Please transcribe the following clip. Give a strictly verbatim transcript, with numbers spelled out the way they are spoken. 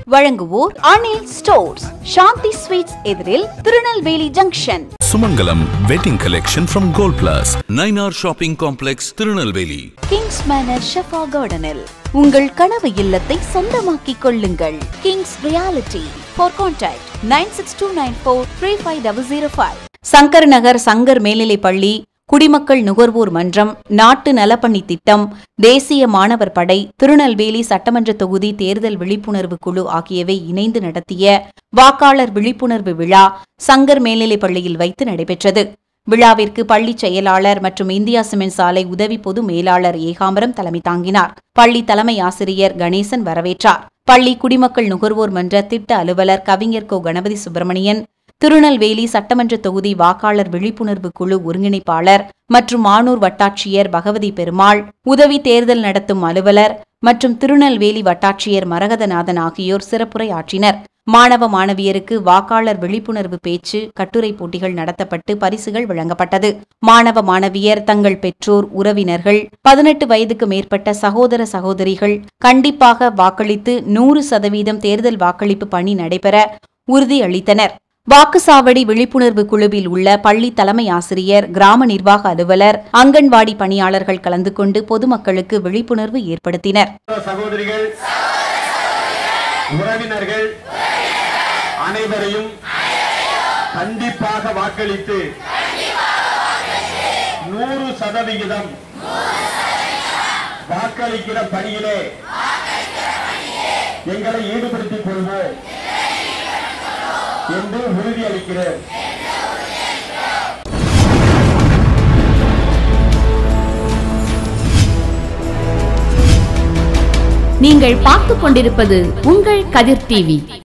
வழங்குவோர் Anil stores, Shanthi sweets எதிரில், Tirunelveli junction. Sumangalam Wedding Collection from Gold Plus, nine R Shopping Complex, Tirunelveli. Kings Manor ஷெஃபா கார்டனில் உங்கள் கனவு இல்லத்தை சொந்தமாக்கிக் கொள்ளுங்கள். Kings reality. For contact nine six two nine four three five zero zero five. Shankar Nagar Shankar மேல்நிலைப் பள்ளி, குடிமக்கள் நுகர்வோர் மன்றம், நாட்டு நலப்பணி திட்டம், தேசிய மாணவர் படை, திருநெல்வேலி சட்டமன்ற தொகுதி தேர்தல் விழிப்புணர்வு குழு ஆகியவை இணைந்து நடத்திய வாக்காளர் விழிப்புணர்வு விழா சங்கர் மேல்நிலைப் பள்ளியில் வைத்து நடைபெற்றது. விழாவிற்கு பள்ளி செயலாளர் மற்றும் இந்தியா சிமெண்ட் சாலை உதவி பொது மேலாளர் ஏகாம்பரம் தலைமை தாங்கினார். பள்ளி தலைமை ஆசிரியர் கணேசன் வரவேற்றார். பள்ளி குடிமக்கள் நுகர்வோர் மன்ற திட்ட அலுவலர் கவிஞர் கோ கணபதி சுப்பிரமணியன், திருநெல்வேலி சட்டமன்ற தொகுதி வாக்காளர் விழிப்புணர்வு குழு ஒருங்கிணைப்பாளர் மற்றும் மானூர் வட்டாட்சியர் பகவதி பெருமாள், உதவி தேர்தல் நடத்தும் அலுவலர் மற்றும் திருநெல்வேலி வட்டாட்சியர் மரகதநாதன் ஆகியோர் சிறப்புரையாற்றினர். மாணவ மாணவியருக்கு வாக்காளர் விழிப்புணர்வு பேச்சு, கட்டுரை போட்டிகள் நடத்தப்பட்டு பரிசுகள் வழங்கப்பட்டது. மாணவ மாணவியர் தங்கள் பெற்றோர், உறவினர்கள், பதினெட்டு வயதுக்கு மேற்பட்ட சகோதர சகோதரிகள் கண்டிப்பாக வாக்களித்து நூறு சதவீதம் தேர்தல் வாக்களிப்பு பணி நடைபெற உறுதியளித்தனர். வாக்குச்சாவடி விழிப்புணர்வு குழுவில் உள்ள பள்ளி தலைமை ஆசிரியர், கிராம நிர்வாக அலுவலர், அங்கன்வாடி பணியாளர்கள் கலந்து கொண்டு பொதுமக்களுக்கு விழிப்புணர்வு ஏற்படுத்தினர். சகோதரிகள், உறவினர்கள் அனைவரையும் கண்டிப்பாக வாக்களித்து நூறு சதவிகிதம் வாக்களிக்கிற பணியிலே எங்களை ஈடுபடுத்திக் கொள்வோம் என்று உறுதியளிக்கிறேன். நீங்கள் பார்த்துக் கொண்டிருப்பது உங்கள் கதிர் டிவி.